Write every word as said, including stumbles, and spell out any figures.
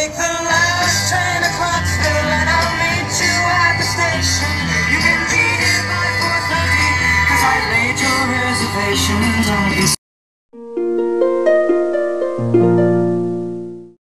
take the last train across the line. I'll meet you at the station. You can be here by four thirty, cause I made your reservations on East.